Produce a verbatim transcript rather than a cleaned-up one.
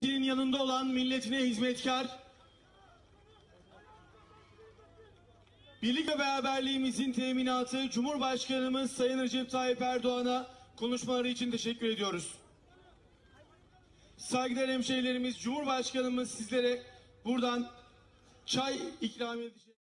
milletinin yanında olan, milletine hizmetkar, birlik ve beraberliğimizin teminatı Cumhurbaşkanımız Sayın Recep Tayyip Erdoğan'a konuşmaları için teşekkür ediyoruz. Saygıdeğer hemşehrilerimiz, Cumhurbaşkanımız sizlere buradan çay ikram edecek.